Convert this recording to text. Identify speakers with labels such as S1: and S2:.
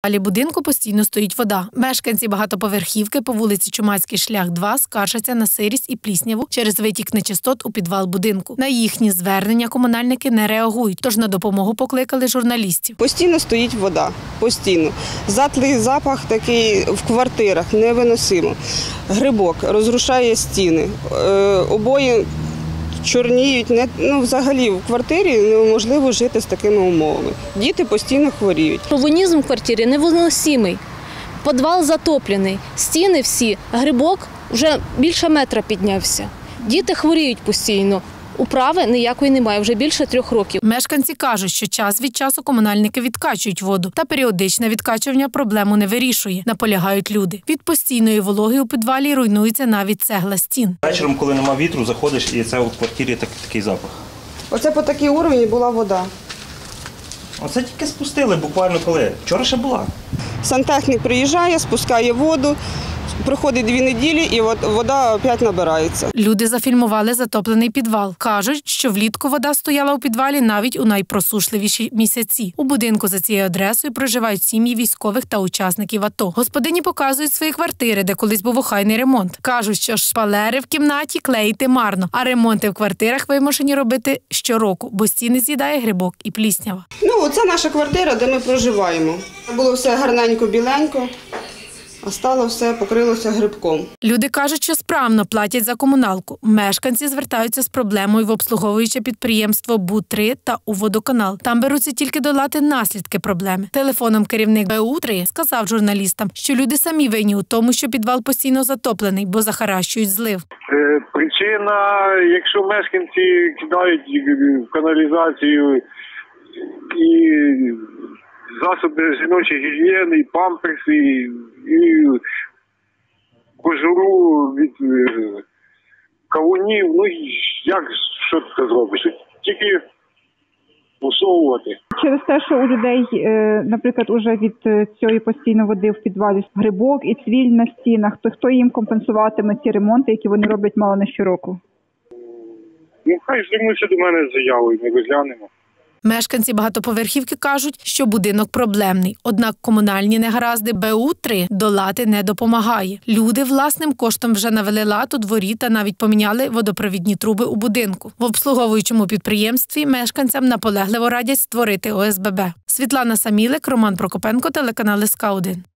S1: Далі будинку постійно стоїть вода. Мешканці багатоповерхівки по вулиці Чумацький шлях, 2 скаржаться на сирість і плісняву через витік нечистот у підвал будинку. На їхні звернення комунальники не реагують, тож на допомогу покликали журналістів.
S2: Постійно стоїть вода, постійно. Затлий запах такий в квартирах, невиносимо. Грибок розрушає стіни, обої чорніють. Взагалі в квартирі неможливо жити з такими умовами. Діти постійно хворіють.
S3: Шовінізм в квартирі невиносимий, підвал затоплений, стіни всі, грибок вже більше метра піднявся. Діти хворіють постійно. Управи ніякої немає, вже більше 3 років.
S1: Мешканці кажуть, що час від часу комунальники відкачують воду, та періодичне відкачування проблему не вирішує, наполягають люди. Від постійної вологи у підвалі руйнується навіть цегла стін.
S4: Вечором, коли нема вітру, заходиш і це у квартирі такий запах.
S2: Оце по такій уровні була вода.
S4: Оце тільки спустили буквально коли. Вчора ще була.
S2: Сантехнік приїжджає, спускає воду, проходить 2 неділі і вода опять набирається.
S1: Люди зафільмували затоплений підвал. Кажуть, що влітку вода стояла у підвалі навіть у найпросушливіші місяці. У будинку за цією адресою проживають сім'ї військових та учасників АТО. Господині показують свої квартири, де колись був охайний ремонт. Кажуть, що шпалери в кімнаті клеїти марно, а ремонти в квартирах вимушені робити щороку, бо стіни з'їдає грибок і пліснява.
S2: Це наша квартира, де ми проживаємо. Було все гарненько, біленько. А стало все, покрилося грибком.
S1: Люди кажуть, що справно платять за комуналку. Мешканці звертаються з проблемою в обслуговуюче підприємство БУ-3 та у водоканал. Там беруться тільки долати наслідки проблеми. Телефоном керівник БУ-3 сказав журналістам, що люди самі винні у тому, що підвал постійно затоплений, бо захаращують злив.
S5: Причина, якщо мешканці кидають в каналізацію і засоби жіночої гігієни, і памперси, і кожуру від кавунів. Що ти зробиш? Тільки усовувати.
S6: Через те, що у людей, наприклад, уже від цієї постійної води в підвалі грибок і цвіль на стінах, то хто їм компенсуватиме ці ремонти, які вони роблять мало не щороку?
S5: Хай звернуться до мене з заявою, ми розглянемо.
S1: Мешканці багатоповерхівки кажуть, що будинок проблемний, однак комунальні негаразди БУ-3 долати не допомагає. Люди власним коштом вже навели лад у дворі та навіть поміняли водопровідні труби у будинку. В обслуговуючому підприємстві мешканцям наполегливо радять створити ОСББ. Світлана Самілик, Роман Прокопенко, телеканал СК1.